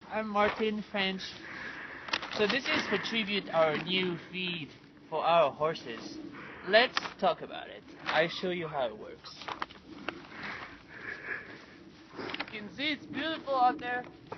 I'm Martin French. So this is for tribute our new feed for our horses. Let's talk about it. I show you how it works. You can see it's beautiful out there.